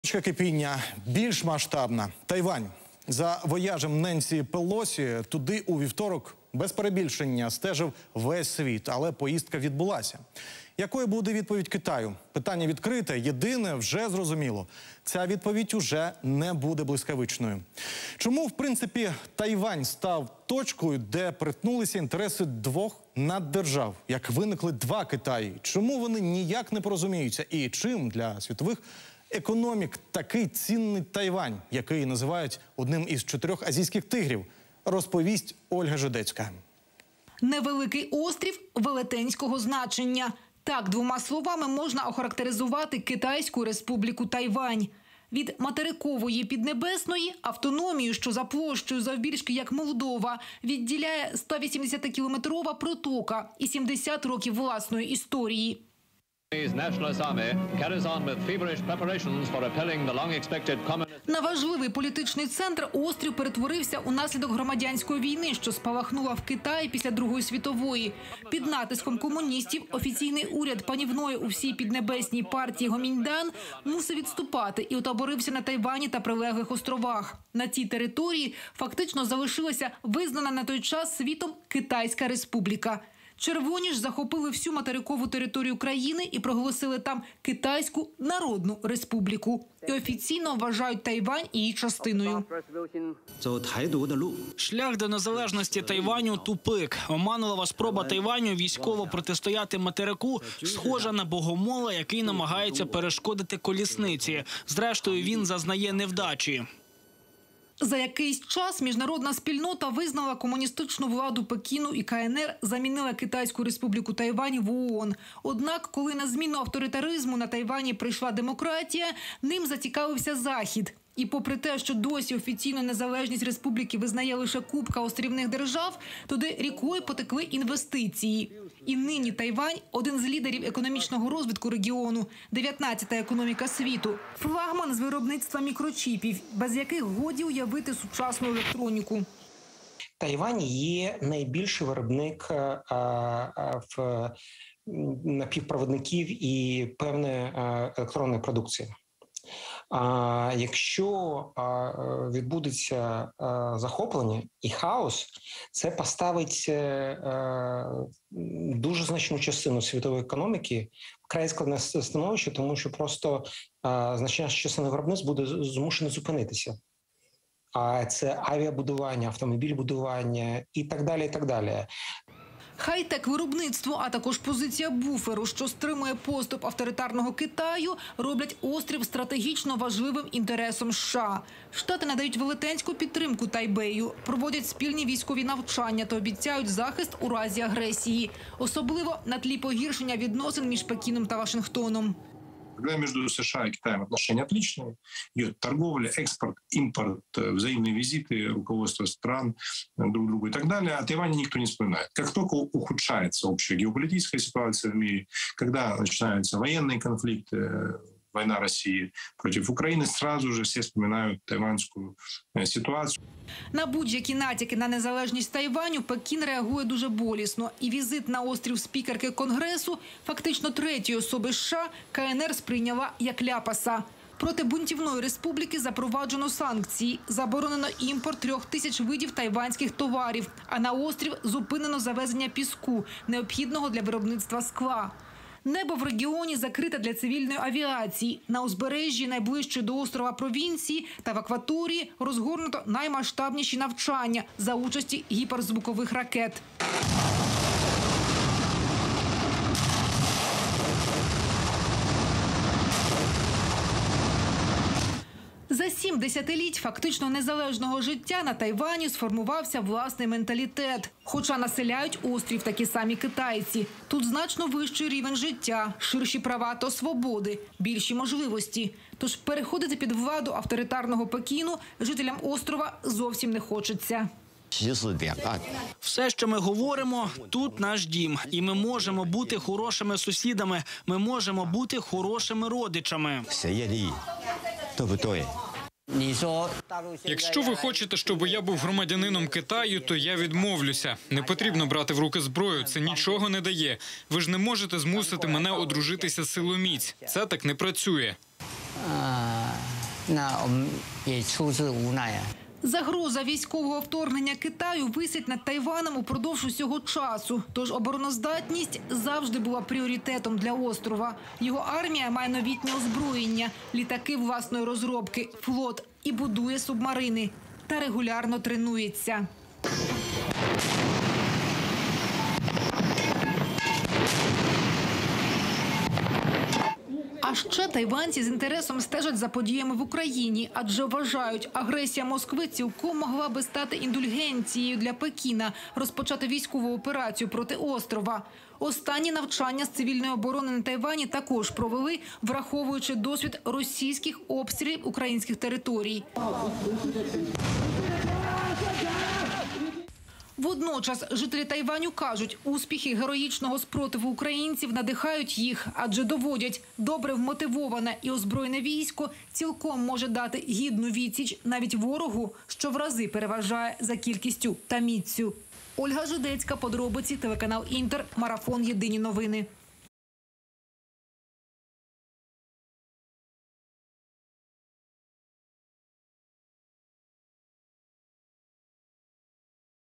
Точка кипіння більш масштабна. Тайвань. За вояжем Ненсі Пелосі туди у вівторок без перебільшення стежив весь світ, але поїздка відбулася. Якою буде відповідь Китаю? Питання відкрите, єдине вже зрозуміло. Ця відповідь уже не буде блискавичною. Чому, в принципі, Тайвань став точкою, де перетнулися інтереси двох наддержав? Як виникли два Китаї? Чому вони ніяк не порозуміються? І чим для світових економік такий цінний Тайвань, який називають одним із 4 азійських тигрів, розповість Ольга Жидецька. Невеликий острів велетенського значення. Так, двома словами можна охарактеризувати Китайську республіку Тайвань. Від материкової піднебесної автономію, що за площею завбільшки як Молдова, відділяє 180-кілометрова протока і 70 років власної історії. На важливий політичний центр острів перетворився унаслідок громадянської війни, що спалахнула в Китаї після Другої світової. Під натиском комуністів офіційний уряд панівної у всій піднебесній партії Гоміньдан мусив відступати і отоборився на Тайвані та прилеглих островах. На цій території фактично залишилася визнана на той час світом Китайська республіка. Червоні ж захопили всю материкову територію країни і проголосили там Китайську Народну Республіку. І офіційно вважають Тайвань її частиною. Шлях до незалежності Тайваню – тупик. Оманула спроба Тайваню військово протистояти материку схожа на богомола, який намагається перешкодити колісниці. Зрештою, він зазнає невдачі. За якийсь час міжнародна спільнота визнала комуністичну владу Пекіну і КНР, замінила Китайську республіку Тайвань в ООН. Однак, коли на зміну авторитаризму на Тайвані прийшла демократія, ним зацікавився Захід. І попри те, що досі офіційно незалежність республіки визнає лише купка острівних держав, туди рікою потекли інвестиції. І нині Тайвань – один з лідерів економічного розвитку регіону, 19-та економіка світу, флагман з виробництва мікрочіпів, без яких годі уявити сучасну електроніку. Тайвань є найбільший виробник напівпровідників і певної електронної продукції. Якщо відбудеться захоплення і хаос, це поставить дуже значну частину світової економіки в край складне становище, тому що просто значна частина виробництв буде змушена зупинитися. Це авіабудування, автомобільбудування і так далі, і так далі. Хай-тек виробництво, а також позиція буферу, що стримує поступ авторитарного Китаю, роблять острів стратегічно важливим інтересом США. Штати надають велетенську підтримку Тайбею, проводять спільні військові навчання та обіцяють захист у разі агресії. Особливо на тлі погіршення відносин між Пекіном та Вашингтоном. Когда между США и Китаем отношения отличные, идет торговля, экспорт, импорт, взаимные визиты, руководство стран друг другу и так далее, о Тайване никто не вспоминает. Как только ухудшается общая геополитическая ситуация в мире, когда начинаются военные конфликты, война России против Украины, сразу же все вспоминают тайваньскую ситуацию. На будь-які натяки на незалежність Тайваню Пекін реагує дуже болісно. І візит на острів спікерки Конгресу, фактично третьої особи США, КНР сприйняла як ляпаса. Проти бунтівної республіки запроваджено санкції. Заборонено імпорт 3000 видів тайванських товарів, а на острів зупинено завезення піску, необхідного для виробництва скла. Небо в регіоні закрите для цивільної авіації. На узбережжі найближчої до острова провінції та в акваторії розгорнуто наймасштабніші навчання за участі гіперзвукових ракет. За 7 десятиліть фактично незалежного життя на Тайвані сформувався власний менталітет. Хоча населяють острів такі самі китайці. Тут значно вищий рівень життя, ширші права та свободи, більші можливості. Тож переходити під владу авторитарного Пекіну жителям острова зовсім не хочеться. Все, що ми говоримо, тут наш дім. І ми можемо бути хорошими сусідами, ми можемо бути хорошими родичами. Якщо ви хочете, щоб я був громадянином Китаю, то я відмовлюся. Не потрібно брати в руки зброю, це нічого не дає. Ви ж не можете змусити мене одружитися силоміць. Це так не працює. 那我们也出自无奈啊。 Загроза військового вторгнення Китаю висить над Тайванем упродовж усього часу. Тож обороноздатність завжди була пріоритетом для острова. Його армія має новітнє озброєння, літаки власної розробки, флот і будує субмарини. Та регулярно тренується. А ще тайванці з інтересом стежать за подіями в Україні, адже вважають, агресія Москви цілком могла би стати індульгенцією для Пекіна розпочати військову операцію проти острова. Останні навчання з цивільної оборони на Тайвані також провели, враховуючи досвід російських обстрілів українських територій. Водночас жителі Тайваню кажуть, успіхи героїчного спротиву українців надихають їх, адже доводять, добре вмотивоване і озброєне військо цілком може дати гідну відсіч навіть ворогу, що в рази переважає за кількістю та міццю. Ольга Жидецька, подробиці, телеканал «Інтер», марафон «Єдині новини».